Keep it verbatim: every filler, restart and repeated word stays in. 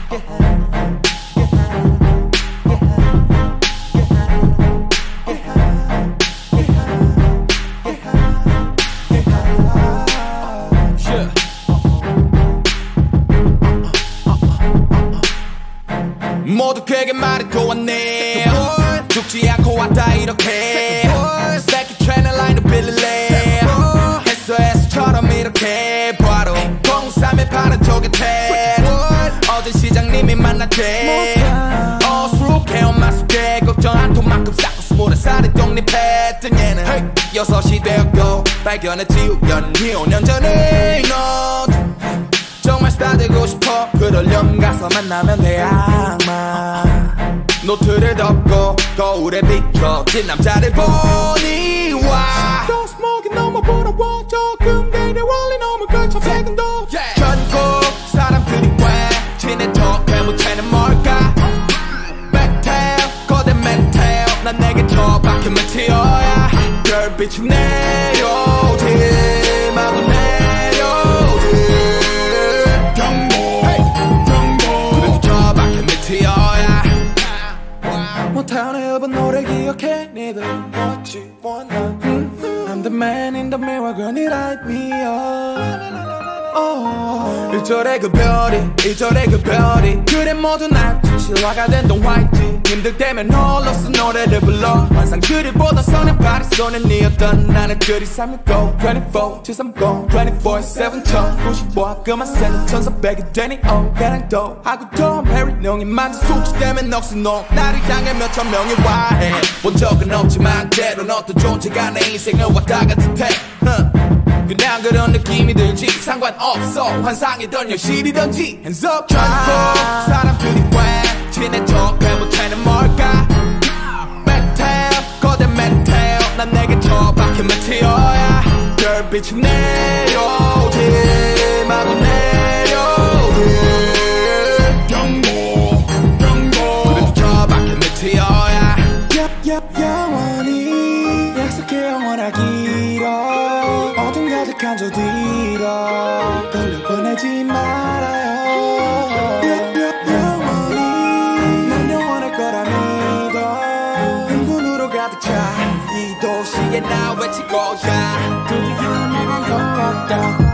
모두 그에게 말해도 왔네 죽지 않고 왔다 이렇게 새끼 트레이너 라인을 빌릴래 했어 했어처럼 이렇게 바로 공삼의 파란 조개태 어제 시장님이 만났대 어수룩해 엄마 숙제 걱정 않도만큼 쌓고 스물한 살에 독립했던 얘는 hey. 여섯이 되었고 발견했지 우연히 오 년 전에 너 정말 스타 되고 싶어 그러려면 가서 만나면 돼 아마 노트를 덮고 거울에 비춰진 남자를 보니 와 또 스모키 너무 부러워 조금 내려 원리 너무 걸쳐 세근도 전국 사람들이 왜 친해져 그 못해는 뭘까 메테오 거대 메테오 난 내게 더 박힌 메티어야 별빛이 내려오지 마구 내려오지 못하는 일본 노래 기억해 니들 What you wanna I'm the man in the mirror girl you light me up oh. 일 절의 그 별이 이 절의 그 별이 그래 모두 날 실화가 된 동화있지 힘들 때면 홀로 쓴 노래를 불러 환상 그리보다 선행발이 손에 니었던 나는 그리 삼육오 이십사 칠삼공 이십사 칠 천구십오 그만 세는 천사백이 되니 oh 배랑도 하고 톰 해리 농이 만든 숙취 때문에 넋이 나를 향해 몇천 명이 와해 본 적은 없지만 때론 어떤 존재가 내 인생을 왔다 갔을 테 그냥 그런 느낌이 들지 상관없어 환상이던 현실이던지 Hands up 전국 사람들이 왜 친해져 그 못하는 뭘까 메테오 거대 메테오 난 내게 더 박힌 메티어야 별빛이 내려오지 마구 내려오지 경고 경고 그래도 더 박힌 메티어야 영원히 약속해 영원하기로 가득한 저 뒤로 돌려보내지 말아요 영원히 난 영원할 거라 믿어 흥분으로 가득 차 이 도시에 나 외칠 거야 드디어 내가 열었다